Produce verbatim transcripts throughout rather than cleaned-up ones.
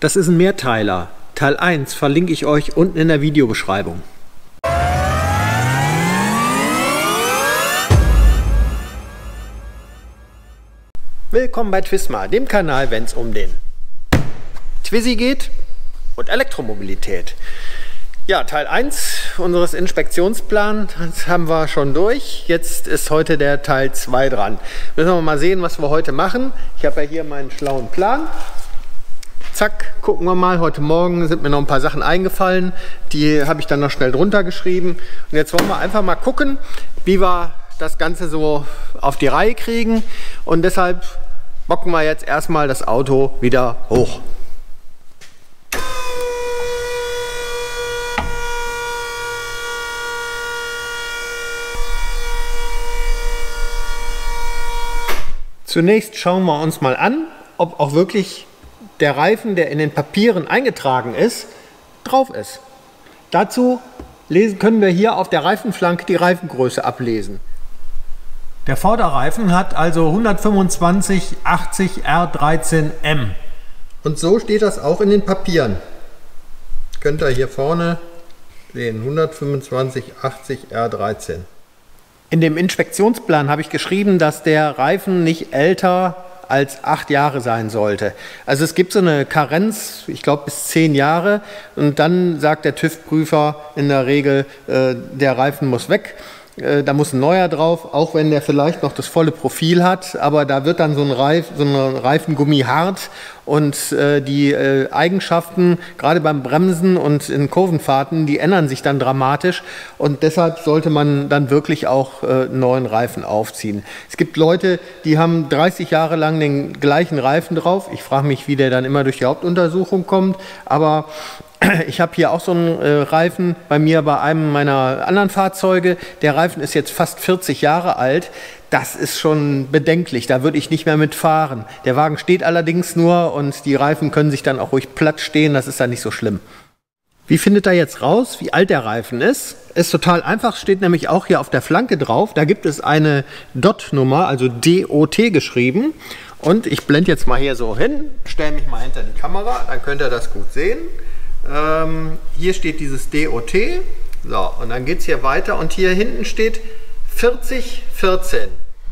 Das ist ein Mehrteiler. Teil eins verlinke ich euch unten in der Videobeschreibung. Willkommen bei Twisma, dem Kanal, wenn es um den Twizy geht und Elektromobilität. Ja, Teil eins unseres Inspektionsplans haben wir schon durch. Jetzt ist heute der Teil zwei dran. Müssen wir mal sehen, was wir heute machen. Ich habe ja hier meinen schlauen Plan. Zack, gucken wir mal. Heute Morgen sind mir noch ein paar Sachen eingefallen. Die habe ich dann noch schnell drunter geschrieben. Und jetzt wollen wir einfach mal gucken, wie wir das Ganze so auf die Reihe kriegen. Und deshalb bocken wir jetzt erstmal das Auto wieder hoch. Zunächst schauen wir uns mal an, ob auch wirklich der Reifen, der in den Papieren eingetragen ist, drauf ist. Dazu lesen, können wir hier auf der Reifenflanke die Reifengröße ablesen. Der Vorderreifen hat also hundertfünfundzwanzig achtzig R dreizehn M. Und so steht das auch in den Papieren. Könnt ihr hier vorne sehen, hundertfünfundzwanzig achtzig R dreizehn. In dem Inspektionsplan habe ich geschrieben, dass der Reifen nicht älter als acht Jahre sein sollte. Also es gibt so eine Karenz, ich glaube bis zehn Jahre, und dann sagt der TÜV-Prüfer in der Regel, äh, der Reifen muss weg. Da muss ein neuer drauf, auch wenn der vielleicht noch das volle Profil hat, aber da wird dann so ein, Reif, so ein Reifengummi hart und äh, die äh, Eigenschaften, gerade beim Bremsen und in Kurvenfahrten, die ändern sich dann dramatisch und deshalb sollte man dann wirklich auch äh, einen neuen Reifen aufziehen. Es gibt Leute, die haben dreißig Jahre lang den gleichen Reifen drauf. Ich frage mich, wie der dann immer durch die Hauptuntersuchung kommt, aber ich habe hier auch so einen äh, Reifen bei mir bei einem meiner anderen Fahrzeuge. Der Reifen ist jetzt fast vierzig Jahre alt. Das ist schon bedenklich, da würde ich nicht mehr mitfahren. Der Wagen steht allerdings nur und die Reifen können sich dann auch ruhig platt stehen, das ist dann nicht so schlimm. Wie findet ihr jetzt raus, wie alt der Reifen ist? Ist total einfach, steht nämlich auch hier auf der Flanke drauf. Da gibt es eine D O T-Nummer, also D O T geschrieben. Und ich blende jetzt mal hier so hin, stelle mich mal hinter die Kamera, dann könnt ihr das gut sehen. Ähm, hier steht dieses D O T, so, und dann geht es hier weiter und hier hinten steht vierzig vierzehn.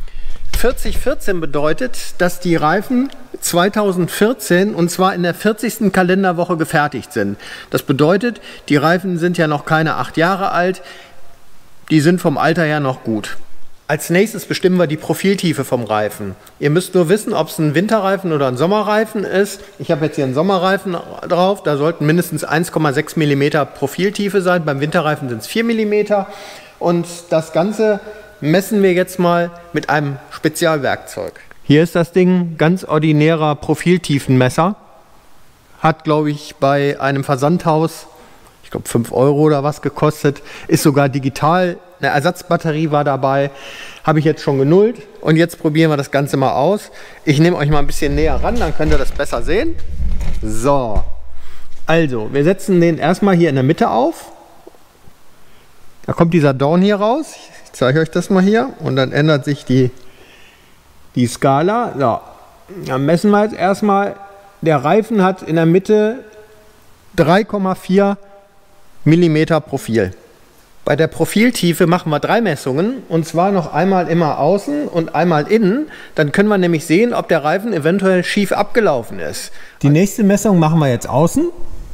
vierzig vierzehn bedeutet, dass die Reifen zweitausendvierzehn und zwar in der vierzigsten Kalenderwoche gefertigt sind. Das bedeutet, die Reifen sind ja noch keine acht Jahre alt, die sind vom Alter her noch gut. Als nächstes bestimmen wir die Profiltiefe vom Reifen. Ihr müsst nur wissen, ob es ein Winterreifen oder ein Sommerreifen ist. Ich habe jetzt hier einen Sommerreifen drauf, da sollten mindestens eins Komma sechs Millimeter Profiltiefe sein. Beim Winterreifen sind es vier Millimeter. Und das Ganze messen wir jetzt mal mit einem Spezialwerkzeug. Hier ist das Ding, ganz ordinärer Profiltiefenmesser. Hat, glaube ich, bei einem Versandhaus, ich glaube fünf Euro oder was gekostet. Ist sogar digital. Eine Ersatzbatterie war dabei, habe ich jetzt schon genullt und jetzt probieren wir das Ganze mal aus. Ich nehme euch mal ein bisschen näher ran, dann könnt ihr das besser sehen. So, also wir setzen den erstmal hier in der Mitte auf. Da kommt dieser Dorn hier raus. Ich zeige euch das mal hier und dann ändert sich die, die Skala. So, dann messen wir jetzt erstmal, der Reifen hat in der Mitte drei Komma vier Millimeter Profil. Bei der Profiltiefe machen wir drei Messungen und zwar noch einmal immer außen und einmal innen. Dann können wir nämlich sehen, ob der Reifen eventuell schief abgelaufen ist. Die nächste Messung machen wir jetzt außen.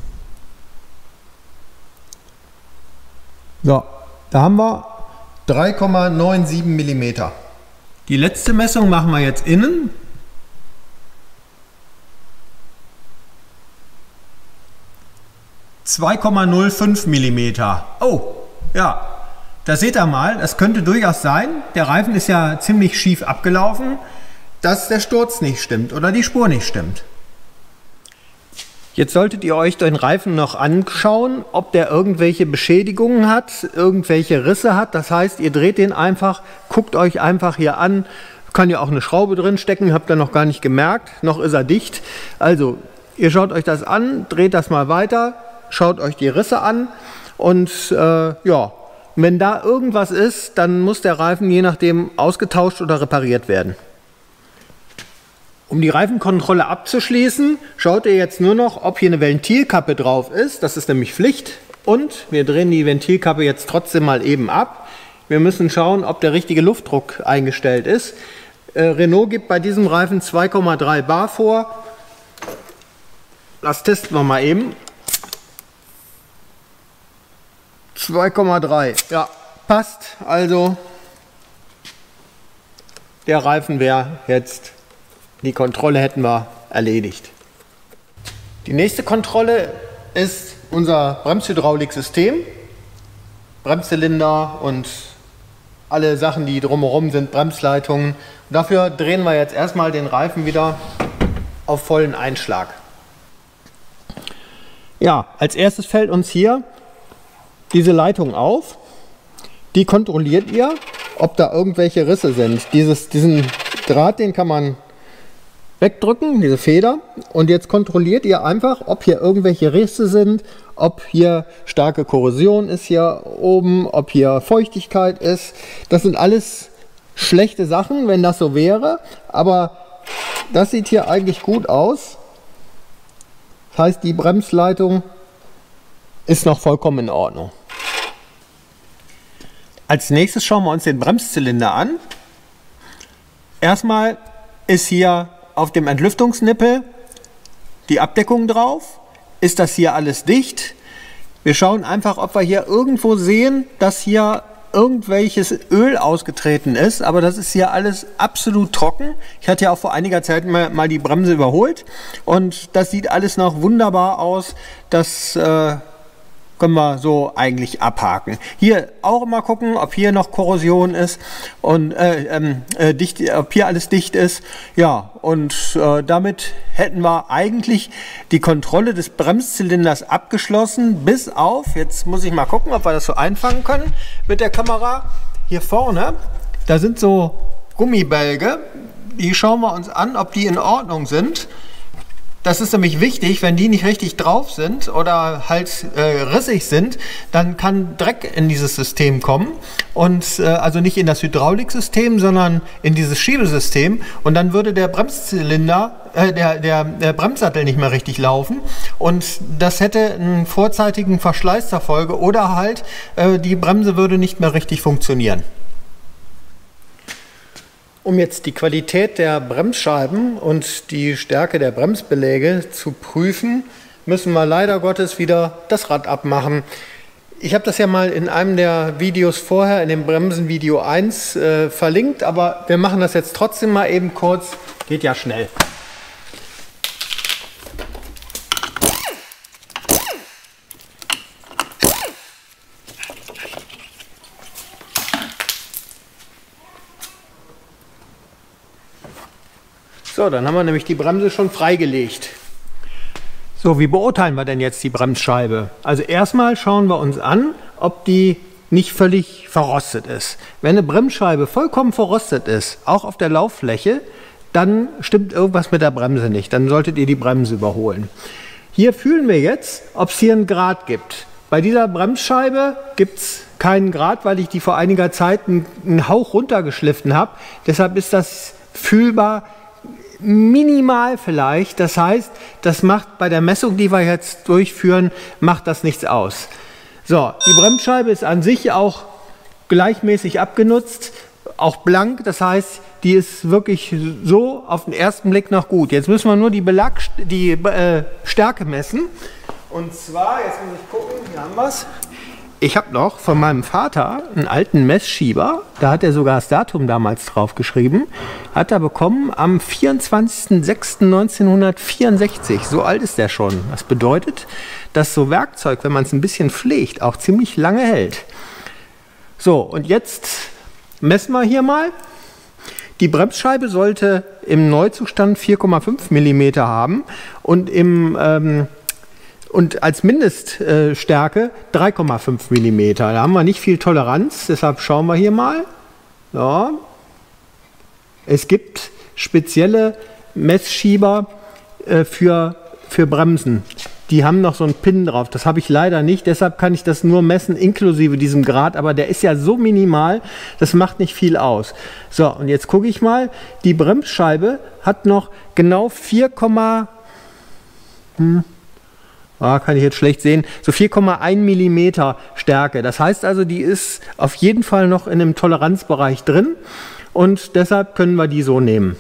So, da haben wir drei Komma siebenundneunzig Millimeter. Die letzte Messung machen wir jetzt innen. zwei Komma null fünf Millimeter. Oh! Ja, da seht ihr mal, das könnte durchaus sein, der Reifen ist ja ziemlich schief abgelaufen, dass der Sturz nicht stimmt oder die Spur nicht stimmt. Jetzt solltet ihr euch den Reifen noch anschauen, ob der irgendwelche Beschädigungen hat, irgendwelche Risse hat. Das heißt, ihr dreht den einfach, guckt euch einfach hier an, kann ja auch eine Schraube drin stecken, habt ihr noch gar nicht gemerkt, noch ist er dicht. Also, ihr schaut euch das an, dreht das mal weiter, schaut euch die Risse an. Und äh, ja, wenn da irgendwas ist, dann muss der Reifen je nachdem ausgetauscht oder repariert werden. Um die Reifenkontrolle abzuschließen, schaut ihr jetzt nur noch, ob hier eine Ventilkappe drauf ist. Das ist nämlich Pflicht. Und wir drehen die Ventilkappe jetzt trotzdem mal eben ab. Wir müssen schauen, ob der richtige Luftdruck eingestellt ist. Äh, Renault gibt bei diesem Reifen zwei Komma drei Bar vor. Das testen wir mal eben. zwei Komma drei. Ja, passt. Also der Reifen wäre jetzt, die Kontrolle hätten wir erledigt. Die nächste Kontrolle ist unser Bremshydrauliksystem. Bremszylinder und alle Sachen, die drumherum sind, Bremsleitungen. Dafür drehen wir jetzt erstmal den Reifen wieder auf vollen Einschlag. Ja, als erstes fällt uns hier diese Leitung auf. Die kontrolliert ihr, ob da irgendwelche Risse sind. Dieses, diesen Draht, den kann man wegdrücken, diese Feder. Und jetzt kontrolliert ihr einfach, ob hier irgendwelche Risse sind, ob hier starke Korrosion ist hier oben, ob hier Feuchtigkeit ist. Das sind alles schlechte Sachen, wenn das so wäre. Aber das sieht hier eigentlich gut aus. Das heißt, die Bremsleitung ist noch vollkommen in Ordnung. Als nächstes schauen wir uns den Bremszylinder an. Erstmal ist hier auf dem Entlüftungsnippel die Abdeckung drauf. Ist das hier alles dicht? Wir schauen einfach, ob wir hier irgendwo sehen, dass hier irgendwelches Öl ausgetreten ist, aber das ist hier alles absolut trocken. Ich hatte ja auch vor einiger Zeit mal, mal die Bremse überholt und das sieht alles noch wunderbar aus. Das äh, können wir so eigentlich abhaken. Hier auch immer gucken, ob hier noch Korrosion ist und äh, ähm, äh, dicht, ob hier alles dicht ist. Ja, und äh, damit hätten wir eigentlich die Kontrolle des Bremszylinders abgeschlossen, bis auf, jetzt muss ich mal gucken, ob wir das so einfangen können mit der Kamera. Hier vorne, da sind so Gummibälge, die schauen wir uns an, ob die in Ordnung sind. Das ist nämlich wichtig, wenn die nicht richtig drauf sind oder halt äh, rissig sind, dann kann Dreck in dieses System kommen und äh, also nicht in das Hydrauliksystem, sondern in dieses Schiebesystem und dann würde der Bremszylinder, äh, der, der, der Bremssattel nicht mehr richtig laufen und das hätte einen vorzeitigen Verschleiß zur Folge oder halt äh, die Bremse würde nicht mehr richtig funktionieren. Um jetzt die Qualität der Bremsscheiben und die Stärke der Bremsbeläge zu prüfen, müssen wir leider Gottes wieder das Rad abmachen. Ich habe das ja mal in einem der Videos vorher, in dem Bremsenvideo eins, äh, verlinkt, aber wir machen das jetzt trotzdem mal eben kurz. Geht ja schnell. So, dann haben wir nämlich die Bremse schon freigelegt. So, wie beurteilen wir denn jetzt die Bremsscheibe? Also erstmal schauen wir uns an, ob die nicht völlig verrostet ist. Wenn eine Bremsscheibe vollkommen verrostet ist, auch auf der Lauffläche, dann stimmt irgendwas mit der Bremse nicht. Dann solltet ihr die Bremse überholen. Hier fühlen wir jetzt, ob es hier einen Grat gibt. Bei dieser Bremsscheibe gibt es keinen Grat, weil ich die vor einiger Zeit einen, einen Hauch runtergeschliffen habe. Deshalb ist das fühlbar minimal vielleicht. Das heißt, das macht bei der Messung, die wir jetzt durchführen, macht das nichts aus. So, die Bremsscheibe ist an sich auch gleichmäßig abgenutzt, auch blank. Das heißt, die ist wirklich so auf den ersten Blick noch gut. Jetzt müssen wir nur die Belag, die äh, Stärke messen. Und zwar, jetzt muss ich gucken, hier haben wir es. Ich habe noch von meinem Vater einen alten Messschieber, da hat er sogar das Datum damals drauf geschrieben, hat er bekommen am vierundzwanzigsten sechsten neunzehnhundertvierundsechzig. So alt ist der schon. Das bedeutet, dass so Werkzeug, wenn man es ein bisschen pflegt, auch ziemlich lange hält. So, und jetzt messen wir hier mal. Die Bremsscheibe sollte im Neuzustand vier Komma fünf Millimeter haben und im ähm, Und als Mindeststärke drei Komma fünf Millimeter. Da haben wir nicht viel Toleranz, deshalb schauen wir hier mal. Ja. Es gibt spezielle Messschieber äh, für, für Bremsen. die haben noch so einen Pin drauf. Das habe ich leider nicht, deshalb kann ich das nur messen, inklusive diesem Grad, aber der ist ja so minimal, das macht nicht viel aus. So, und jetzt gucke ich mal, die Bremsscheibe hat noch genau vier, hm, ah, kann ich jetzt schlecht sehen, so vier Komma eins Millimeter Stärke. Das heißt also, die ist auf jeden Fall noch in einem Toleranzbereich drin und deshalb können wir die so nehmen.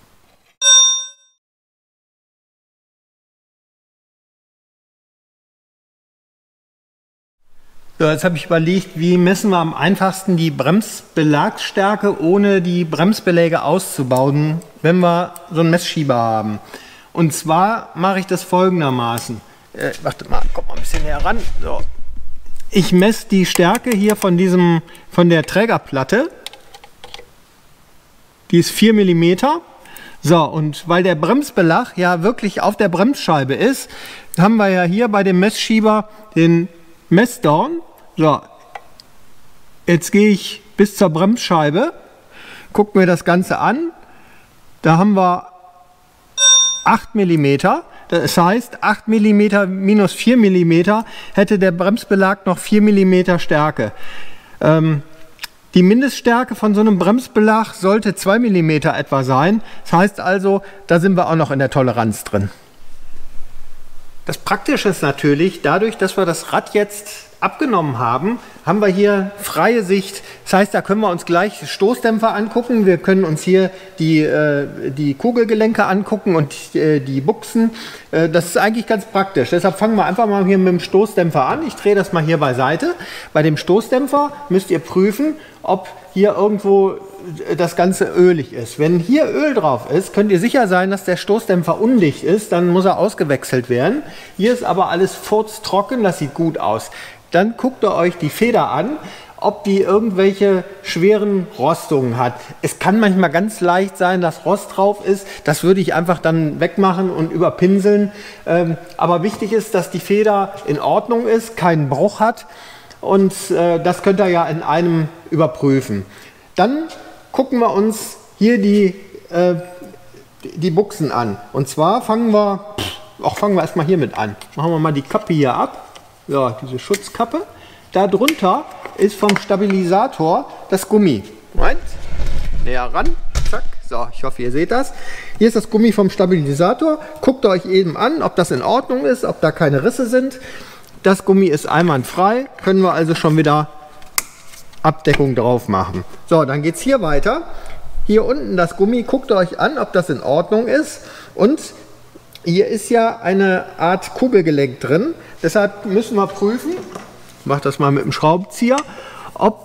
So, jetzt habe ich überlegt, wie messen wir am einfachsten die Bremsbelagsstärke, ohne die Bremsbeläge auszubauen, wenn wir so einen Messschieber haben. Und zwar mache ich das folgendermaßen. Äh, warte mal, komm mal ein bisschen näher ran. So. Ich messe die Stärke hier von, diesem, von der Trägerplatte. Die ist vier Millimeter. So, und weil der Bremsbelag ja wirklich auf der Bremsscheibe ist, haben wir ja hier bei dem Messschieber den Messdorn. So, jetzt gehe ich bis zur Bremsscheibe, gucke mir das Ganze an. Da haben wir acht Millimeter. Das heißt, acht Millimeter minus vier Millimeter hätte der Bremsbelag noch vier Millimeter Stärke. Ähm, die Mindeststärke von so einem Bremsbelag sollte zwei Millimeter etwa sein. Das heißt also, da sind wir auch noch in der Toleranz drin. Das Praktische ist natürlich, dadurch, dass wir das Rad jetzt abgenommen haben, haben wir hier freie Sicht. Das heißt, da können wir uns gleich Stoßdämpfer angucken. Wir können uns hier die, äh, die Kugelgelenke angucken und äh, die Buchsen. Äh, das ist eigentlich ganz praktisch. Deshalb fangen wir einfach mal hier mit dem Stoßdämpfer an. Ich drehe das mal hier beiseite. Bei dem Stoßdämpfer müsst ihr prüfen, ob hier irgendwo das Ganze ölig ist. Wenn hier Öl drauf ist, könnt ihr sicher sein, dass der Stoßdämpfer undicht ist. Dann muss er ausgewechselt werden. Hier ist aber alles furztrocken. Das sieht gut aus. Dann guckt ihr euch die Feder an, ob die irgendwelche schweren Rostungen hat. Es kann manchmal ganz leicht sein, dass Rost drauf ist. Das würde ich einfach dann wegmachen und überpinseln. Ähm, aber wichtig ist, dass die Feder in Ordnung ist, keinen Bruch hat. Und äh, das könnt ihr ja in einem überprüfen. Dann gucken wir uns hier die, äh, die Buchsen an. Und zwar fangen wir, auch fangen wir erstmal hier mit an. Machen wir mal die Kappe hier ab. Ja, diese Schutzkappe. Darunter ist vom Stabilisator das Gummi. Moment, näher ran. Zack. So, ich hoffe, ihr seht das. Hier ist das Gummi vom Stabilisator. Guckt euch eben an, ob das in Ordnung ist, ob da keine Risse sind. Das Gummi ist einwandfrei. Können wir also schon wieder Abdeckung drauf machen. So, dann geht es hier weiter. Hier unten das Gummi. Guckt euch an, ob das in Ordnung ist. Und hier ist ja eine Art Kugelgelenk drin. Deshalb müssen wir prüfen, ich mache das mal mit dem Schraubenzieher, ob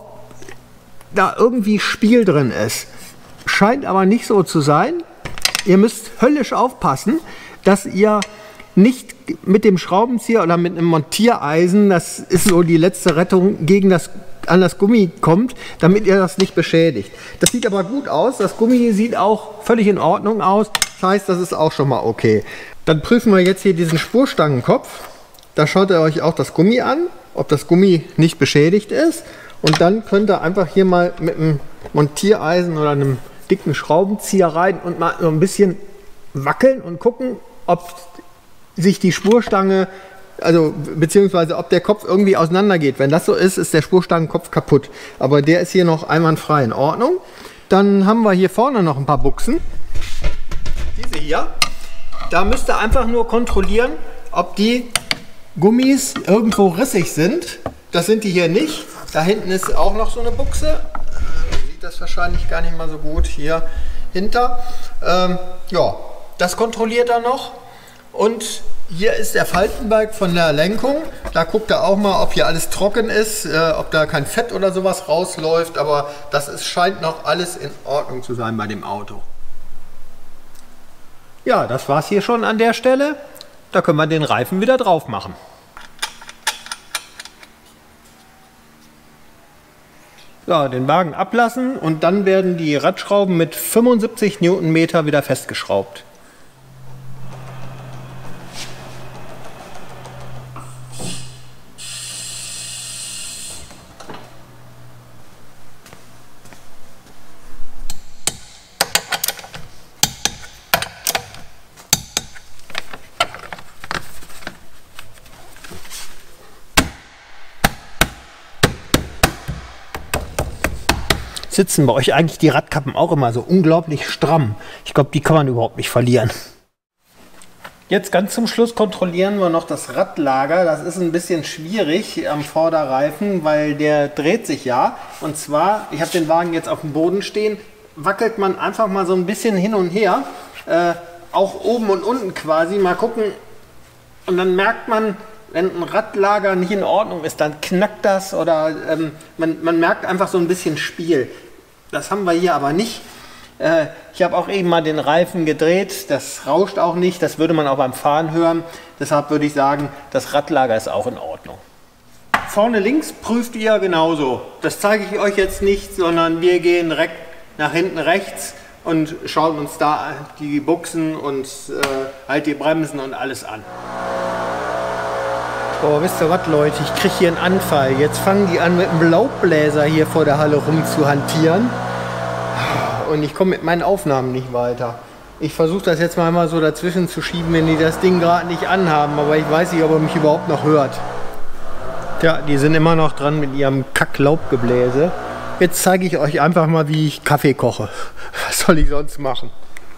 da irgendwie Spiel drin ist. Scheint aber nicht so zu sein. Ihr müsst höllisch aufpassen, dass ihr nicht mit dem Schraubenzieher oder mit einem Montiereisen, das ist so die letzte Rettung, gegen das, an das Gummi kommt, damit ihr das nicht beschädigt. Das sieht aber gut aus. Das Gummi sieht auch völlig in Ordnung aus. Das heißt, das ist auch schon mal okay. Dann prüfen wir jetzt hier diesen Spurstangenkopf. Da schaut ihr euch auch das Gummi an, ob das Gummi nicht beschädigt ist. Und dann könnt ihr einfach hier mal mit einem Montiereisen oder einem dicken Schraubenzieher rein und mal so ein bisschen wackeln und gucken, ob sich die Spurstange, also beziehungsweise ob der Kopf irgendwie auseinander geht. Wenn das so ist, ist der Spurstangenkopf kaputt. Aber der ist hier noch einwandfrei in Ordnung. Dann haben wir hier vorne noch ein paar Buchsen. Diese hier. Da müsst ihr einfach nur kontrollieren, ob die Gummis irgendwo rissig sind. Das sind die hier nicht. Da hinten ist auch noch so eine Buchse. Man sieht das wahrscheinlich gar nicht mal so gut hier hinter. Ähm, ja, das kontrolliert er noch. Und hier ist der Faltenbalg von der Lenkung. Da guckt er auch mal, ob hier alles trocken ist, äh, ob da kein Fett oder sowas rausläuft. Aber das ist, scheint noch alles in Ordnung zu sein bei dem Auto. Ja, das war es hier schon an der Stelle. Da können wir den Reifen wieder drauf machen. So, den Wagen ablassen und dann werden die Radschrauben mit fünfundsiebzig Newtonmeter wieder festgeschraubt. sitzen bei euch eigentlich die Radkappen auch immer so unglaublich stramm? Ich glaube, die kann man überhaupt nicht verlieren. Jetzt ganz zum Schluss kontrollieren wir noch das Radlager. Das ist ein bisschen schwierig am Vorderreifen, weil der dreht sich ja. Und zwar, ich habe den Wagen jetzt auf dem Boden stehen, wackelt man einfach mal so ein bisschen hin und her. Äh, auch oben und unten quasi. Mal gucken. Und dann merkt man, wenn ein Radlager nicht in Ordnung ist, dann knackt das oder ähm, man, man merkt einfach so ein bisschen Spiel. Das haben wir hier aber nicht. Ich habe auch eben mal den Reifen gedreht, das rauscht auch nicht, das würde man auch beim Fahren hören. Deshalb würde ich sagen, das Radlager ist auch in Ordnung. Vorne links prüft ihr genauso. Das zeige ich euch jetzt nicht, sondern wir gehen direkt nach hinten rechts und schauen uns da die Buchsen und äh, halt die Bremsen und alles an. Boah, wisst ihr was, Leute, ich kriege hier einen Anfall. Jetzt fangen die an mit dem Laubbläser hier vor der Halle rum zu hantieren. Und ich komme mit meinen Aufnahmen nicht weiter. Ich versuche das jetzt mal, mal so dazwischen zu schieben, wenn die das Ding gerade nicht anhaben. Aber ich weiß nicht, ob er mich überhaupt noch hört. Tja, die sind immer noch dran mit ihrem Kack-Laubgebläse. Jetzt zeige ich euch einfach mal, wie ich Kaffee koche. Was soll ich sonst machen?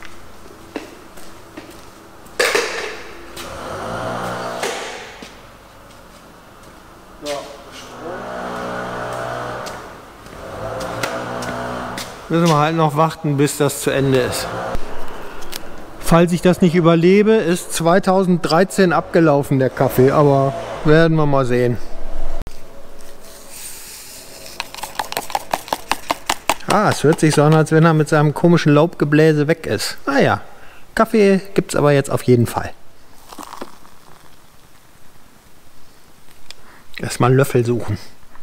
Müssen wir halt noch warten, bis das zu Ende ist. Falls ich das nicht überlebe, ist zweitausenddreizehn abgelaufen, der Kaffee. Aber werden wir mal sehen. Ah, es hört sich so an, als wenn er mit seinem komischen Laubgebläse weg ist. Naja, Kaffee gibt es aber jetzt auf jeden Fall. Erstmal einen Löffel suchen.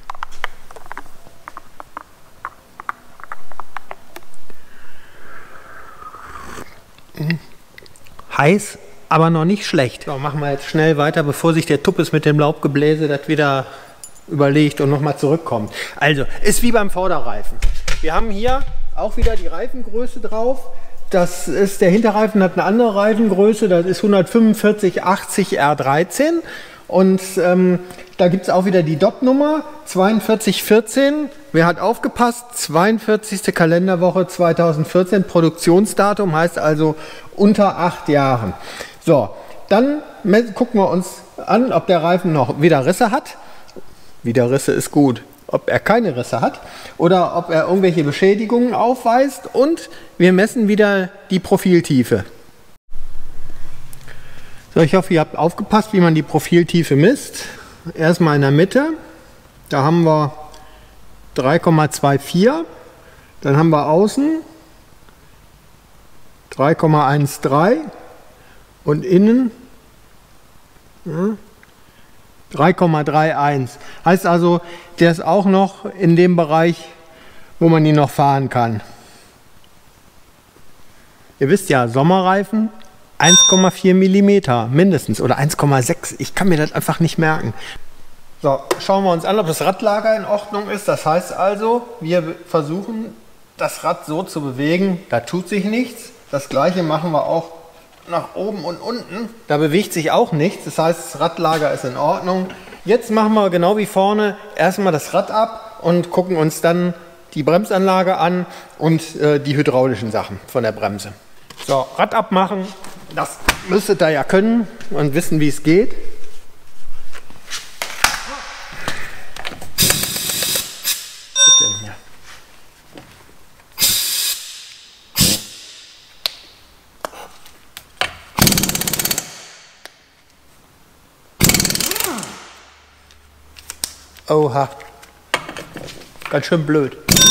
Heiß, aber noch nicht schlecht. So, machen wir jetzt schnell weiter, bevor sich der Tuppes mit dem Laubgebläse das wieder überlegt und nochmal zurückkommt. Also, ist wie beim Vorderreifen. Wir haben hier auch wieder die Reifengröße drauf. Das ist, der Hinterreifen hat eine andere Reifengröße, das ist hundertfünfundvierzig achtzig R dreizehn. Und ähm, da gibt es auch wieder die D O T-Nummer zweiundvierzig vierzehn. Wer hat aufgepasst? zweiundvierzigste Kalenderwoche zweitausendvierzehn. Produktionsdatum heißt also unter acht Jahren. So, dann gucken wir uns an, ob der Reifen noch wieder Risse hat. Wieder Risse ist gut. Ob er keine Risse hat oder ob er irgendwelche Beschädigungen aufweist. Und wir messen wieder die Profiltiefe. So, ich hoffe, ihr habt aufgepasst, wie man die Profiltiefe misst. Erstmal in der Mitte, da haben wir drei Komma vierundzwanzig, dann haben wir außen drei Komma dreizehn und innen ja, drei Komma einunddreißig. Heißt also, der ist auch noch in dem Bereich, wo man ihn noch fahren kann. Ihr wisst ja, Sommerreifen eins Komma vier Millimeter mindestens oder eins Komma sechs. Ich kann mir das einfach nicht merken. So, schauen wir uns an, ob das Radlager in Ordnung ist. Das heißt also, wir versuchen das Rad so zu bewegen, da tut sich nichts. Das gleiche machen wir auch nach oben und unten. Da bewegt sich auch nichts. Das heißt, das Radlager ist in Ordnung. Jetzt machen wir genau wie vorne erstmal das Rad ab und gucken uns dann die Bremsanlage an und äh, die hydraulischen Sachen von der Bremse. So, Rad abmachen, das müsstet ihr ja können und wissen, wie es geht. Was denn hier? Oha, ganz schön blöd.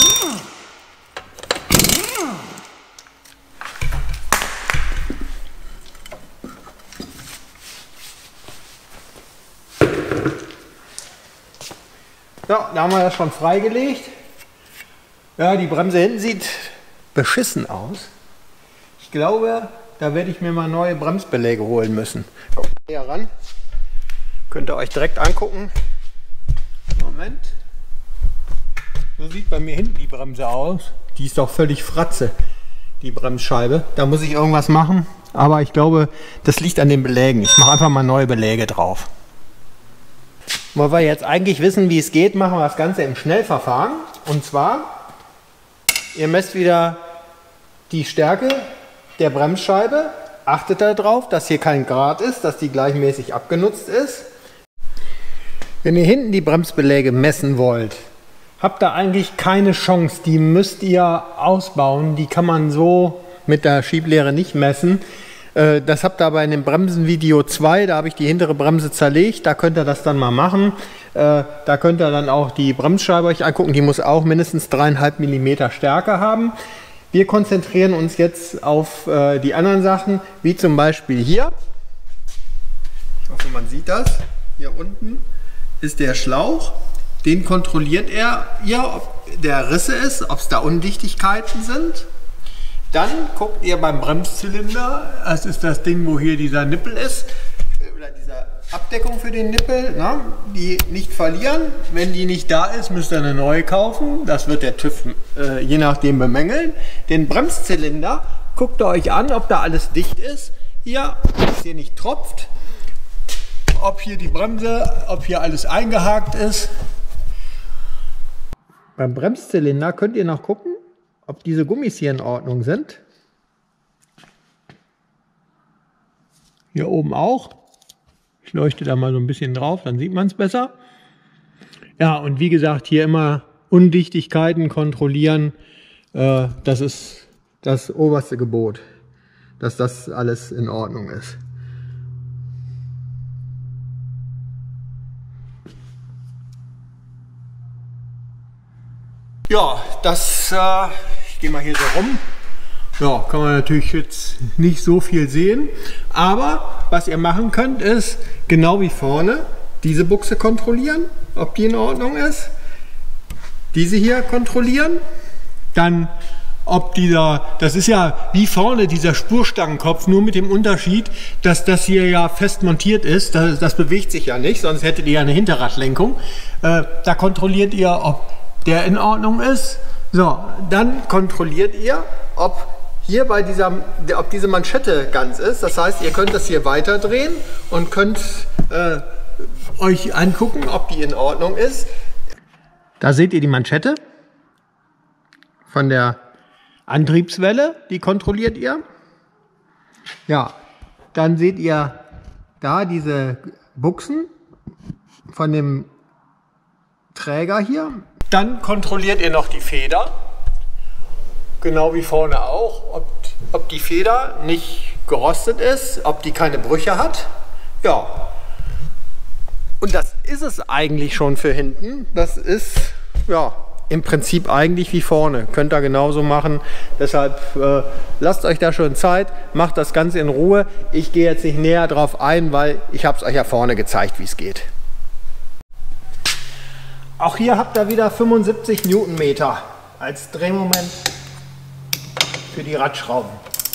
Ja, da haben wir das schon freigelegt. Ja, die Bremse hinten sieht beschissen aus. Ich glaube, da werde ich mir mal neue Bremsbeläge holen müssen. Kommt näher ran. Könnt ihr euch direkt angucken. Moment. So sieht bei mir hinten die Bremse aus. Die ist doch völlig fratze, die Bremsscheibe. Da muss ich irgendwas machen. Aber ich glaube, das liegt an den Belägen. Ich mache einfach mal neue Beläge drauf. Weil wir jetzt eigentlich wissen, wie es geht, machen wir das Ganze im Schnellverfahren. Und zwar Ihr messt wieder die Stärke der Bremsscheibe. Achtet darauf, dass hier kein Grat ist, dass die gleichmäßig abgenutzt ist. Wenn ihr hinten die Bremsbeläge messen wollt, habt ihr eigentlich keine Chance. Die müsst ihr ausbauen. Die kann man so mit der Schieblehre nicht messen. Das habt ihr aber in dem Bremsenvideo zwei, da habe ich die hintere Bremse zerlegt. Da könnt ihr das dann mal machen. Da könnt ihr dann auch die Bremsscheibe euch angucken. Die muss auch mindestens dreieinhalb Millimeter Stärke haben. Wir konzentrieren uns jetzt auf die anderen Sachen, wie zum Beispiel hier. Ich hoffe, man sieht das. Hier unten ist der Schlauch. Den kontrolliert er, ja, ob der Risse ist, ob es da Undichtigkeiten sind. Dann guckt ihr beim Bremszylinder, das ist das Ding, wo hier dieser Nippel ist, oder diese Abdeckung für den Nippel, na, die nicht verlieren. Wenn die nicht da ist, müsst ihr eine neue kaufen. Das wird der TÜV äh, je nachdem bemängeln. Den Bremszylinder guckt ihr euch an, ob da alles dicht ist. Hier, dass hier nicht tropft. Ob hier die Bremse, ob hier alles eingehakt ist. Beim Bremszylinder könnt ihr noch gucken, ob diese Gummis hier in Ordnung sind. Hier oben auch. Ich leuchte da mal so ein bisschen drauf, dann sieht man es besser. Ja, und wie gesagt, hier immer Undichtigkeiten kontrollieren. Äh, das ist das oberste Gebot, dass das alles in Ordnung ist. Ja, das, äh, ich gehe mal hier so rum. Ja, kann man natürlich jetzt nicht so viel sehen. Aber was ihr machen könnt, ist genau wie vorne diese Buchse kontrollieren, ob die in Ordnung ist. Diese hier kontrollieren. Dann, ob dieser, das ist ja wie vorne dieser Spurstangenkopf, nur mit dem Unterschied, dass das hier ja fest montiert ist. Das, das bewegt sich ja nicht, sonst hättet ihr ja eine Hinterradlenkung. Äh, da kontrolliert ihr, ob der in Ordnung ist. So, dann kontrolliert ihr, ob hier bei dieser, ob diese Manschette ganz ist. Das heißt, ihr könnt das hier weiter drehen und könnt äh, euch angucken, ob die in Ordnung ist. Da seht ihr die Manschette von der Antriebswelle, die kontrolliert ihr. Ja, dann seht ihr da diese Buchsen von dem Träger hier. Dann kontrolliert ihr noch die Feder, genau wie vorne auch, ob, ob die Feder nicht gerostet ist, ob die keine Brüche hat. Ja, und das ist es eigentlich schon für hinten. Das ist ja im Prinzip eigentlich wie vorne. Könnt ihr genauso machen. Deshalb äh, lasst euch da schon Zeit, macht das Ganze in Ruhe. Ich gehe jetzt nicht näher drauf ein, weil ich habe es euch ja vorne gezeigt, wie es geht. Auch hier habt ihr wieder fünfundsiebzig Newtonmeter als Drehmoment für die Radschrauben.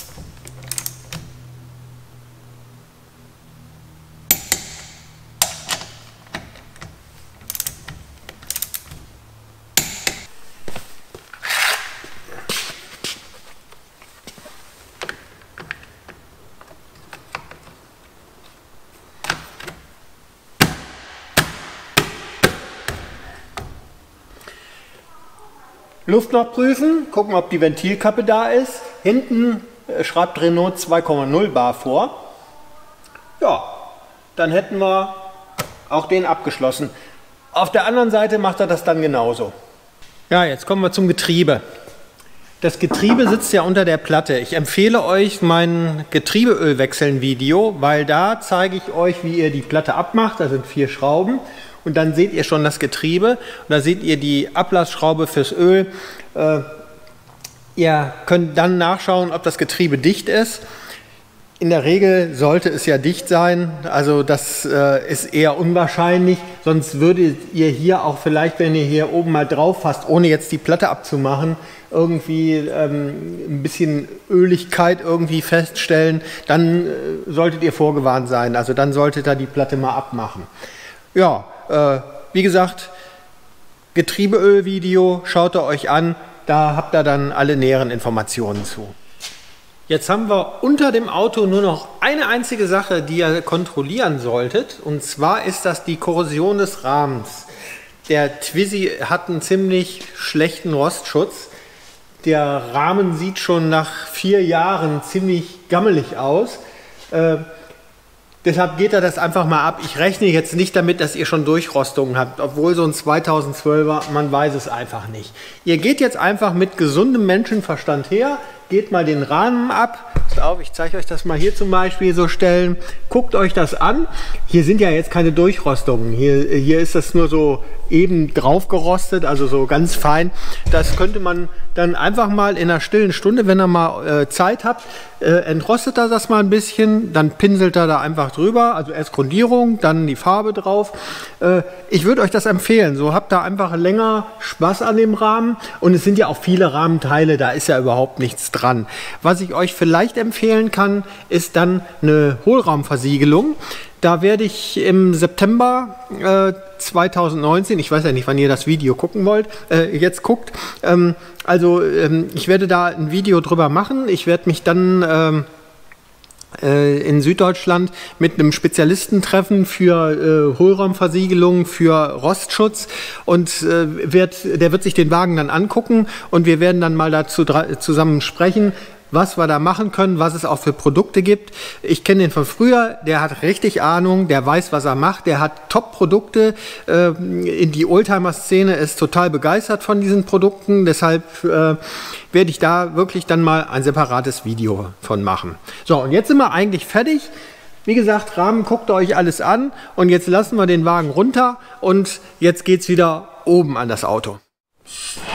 Luft noch prüfen, gucken, ob die Ventilkappe da ist. Hinten äh, schreibt Renault zwei Komma null Bar vor. Ja, dann hätten wir auch den abgeschlossen. Auf der anderen Seite macht er das dann genauso. Ja, jetzt kommen wir zum Getriebe. Das Getriebe sitzt ja unter der Platte. Ich empfehle euch mein Getriebeölwechseln-Video, weil da zeige ich euch, wie ihr die Platte abmacht. Da sind vier Schrauben. Und dann seht ihr schon das Getriebe. Und da seht ihr die Ablassschraube fürs Öl. Äh, ihr könnt dann nachschauen, ob das Getriebe dicht ist. In der Regel sollte es ja dicht sein. Also das äh, ist eher unwahrscheinlich. Sonst würdet ihr hier auch vielleicht, wenn ihr hier oben mal drauf fasst, ohne jetzt die Platte abzumachen, irgendwie ähm, ein bisschen Öligkeit irgendwie feststellen. Dann äh, solltet ihr vorgewarnt sein. Also dann solltet ihr die Platte mal abmachen. Ja. Wie gesagt, Getriebeöl-Video, schaut ihr euch an, da habt ihr dann alle näheren Informationen zu. Jetzt haben wir unter dem Auto nur noch eine einzige Sache, die ihr kontrollieren solltet, und zwar ist das die Korrosion des Rahmens. Der Twizy hat einen ziemlich schlechten Rostschutz. Der Rahmen sieht schon nach vier Jahren ziemlich gammelig aus. Äh, deshalb geht er das einfach mal ab. Ich rechne jetzt nicht damit, dass ihr schon Durchrostungen habt, obwohl so ein zweitausendzwölfer, man weiß es einfach nicht. Ihr geht jetzt einfach mit gesundem Menschenverstand her, geht mal den Rahmen ab. Passt auf, ich zeige euch das mal hier zum Beispiel so stellen. Guckt euch das an. Hier sind ja jetzt keine Durchrostungen. Hier, hier ist das nur so eben drauf gerostet, also so ganz fein. Das könnte man dann einfach mal in einer stillen Stunde, wenn ihr mal äh, Zeit habt, äh, entrostet er das mal ein bisschen, dann pinselt er da einfach drüber, also erst Grundierung, dann die Farbe drauf. Äh, ich würde euch das empfehlen, so habt ihr einfach länger Spaß an dem Rahmen und es sind ja auch viele Rahmenteile, da ist ja überhaupt nichts dran. Was ich euch vielleicht empfehlen kann, ist dann eine Hohlraumversiegelung. Da werde ich im September äh, zweitausendneunzehn, ich weiß ja nicht, wann ihr das Video gucken wollt, äh, jetzt guckt, ähm, also ähm, ich werde da ein Video drüber machen. Ich werde mich dann ähm, äh, in Süddeutschland mit einem Spezialisten treffen für äh, Hohlraumversiegelung, für Rostschutz und äh, wird, der wird sich den Wagen dann angucken und wir werden dann mal dazu zusammen sprechen, was wir da machen können, was es auch für Produkte gibt. Ich kenne den von früher, der hat richtig Ahnung, der weiß, was er macht, der hat Top-Produkte. Äh, in die Oldtimer-Szene ist total begeistert von diesen Produkten, deshalb äh, werde ich da wirklich dann mal ein separates Video von machen. So, und jetzt sind wir eigentlich fertig. Wie gesagt, Rahmen guckt euch alles an und jetzt lassen wir den Wagen runter und jetzt geht es wieder oben an das Auto.